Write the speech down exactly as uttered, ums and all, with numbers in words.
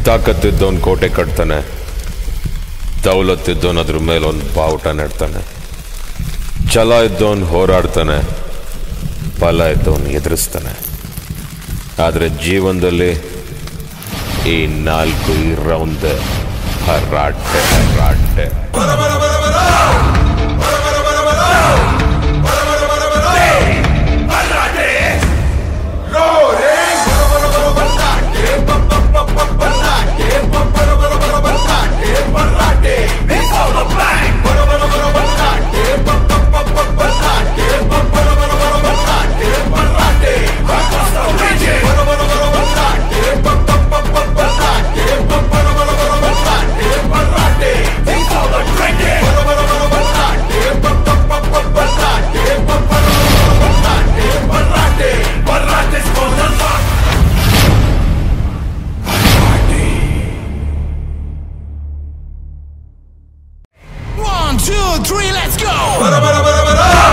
ತಾಕತ್ತಿದ್ದವನು ಕೋಟೆ ಕಟ್ತಾನೆ, ದೌಲತ್ತಿದ್ದವನು ಅದ್ರ ಮೇಲೆ ಒಂದು ಬಾವುಟ ನೆಡ್ತಾನೆ. ಛಲ ಇದ್ದವನು ಹೋರಾಡ್ತಾನೆ, ಫಲ ಇದ್ದವನು ಎದುರಿಸ್ತಾನೆ. ಆದರೆ ಜೀವನದಲ್ಲಿ ಈ ನಾಲ್ಕು ಇರೌಂಡ್ ಹರಾಟೆ ಹರಾಟೆ. Two, three, let's go!